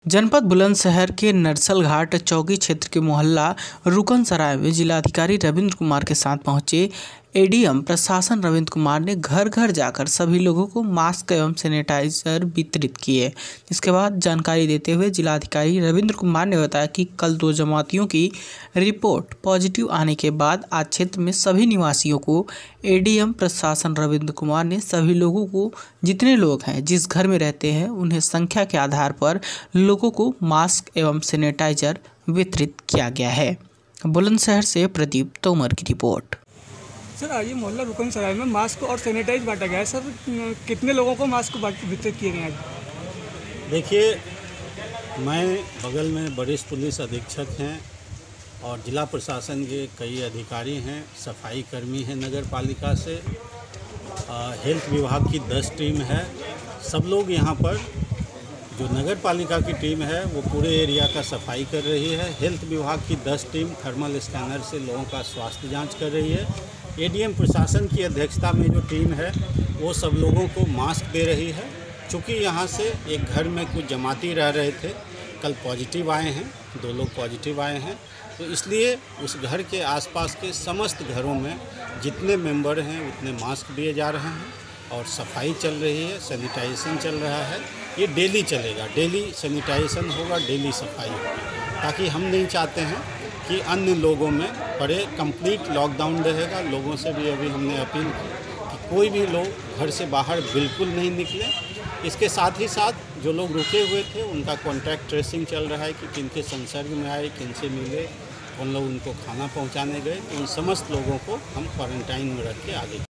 जनपद बुलंदशहर के नरसलघाट चौकी क्षेत्र के मोहल्ला रुकन सराय में जिलाधिकारी रविंद्र कुमार के साथ पहुंचे एडीएम प्रशासन रविंद्र कुमार ने घर घर जाकर सभी लोगों को मास्क एवं सैनिटाइजर वितरित किए। इसके बाद जानकारी देते हुए जिलाधिकारी रविंद्र कुमार ने बताया कि कल 2 जमातियों की रिपोर्ट पॉजिटिव आने के बाद आज क्षेत्र में सभी निवासियों को एडीएम प्रशासन रविंद्र कुमार ने सभी लोगों को, जितने लोग हैं जिस घर में रहते हैं, उन्हें संख्या के आधार पर लोगों को मास्क एवं सैनिटाइजर वितरित किया गया है। बुलंदशहर से प्रदीप तोमर की रिपोर्ट। सर, आज ये मोहल्ला रुकन सराय में मास्क और सैनिटाइज बांटा गया है। सर, कितने लोगों को मास्क वितरित किए गए हैं? देखिए, मैं बगल में वरिष्ठ पुलिस अधीक्षक हैं और जिला प्रशासन के कई अधिकारी हैं, सफाई कर्मी हैं नगर पालिका से, हेल्थ विभाग की 10 टीम है। सब लोग यहाँ पर, जो नगर पालिका की टीम है वो पूरे एरिया का सफाई कर रही है। हेल्थ विभाग की 10 टीम थर्मल स्कैनर से लोगों का स्वास्थ्य जांच कर रही है। एडीएम प्रशासन की अध्यक्षता में जो टीम है वो सब लोगों को मास्क दे रही है। चूँकि यहाँ से एक घर में कुछ जमाती रह रहे थे, कल पॉजिटिव आए हैं, 2 लोग पॉजिटिव आए हैं, तो इसलिए उस घर के आसपास के समस्त घरों में जितने मेंबर हैं उतने मास्क दिए जा रहे हैं और सफाई चल रही है, सैनिटाइजेशन चल रहा है। ये डेली चलेगा, डेली सैनिटाइजेशन होगा, डेली सफाई होगी, ताकि हम नहीं चाहते हैं कि अन्य लोगों में पड़े। कंप्लीट लॉकडाउन रहेगा। लोगों से भी अभी हमने अपील की कि कोई भी लोग घर से बाहर बिल्कुल नहीं निकले। इसके साथ ही साथ जो लोग रुके हुए थे उनका कॉन्टैक्ट ट्रेसिंग चल रहा है कि किनके संसर्ग में आए, किनसे मिले, कौन लोग उनको खाना पहुंचाने गए, तो उन समस्त लोगों को हम क्वारंटाइन में रख के आगे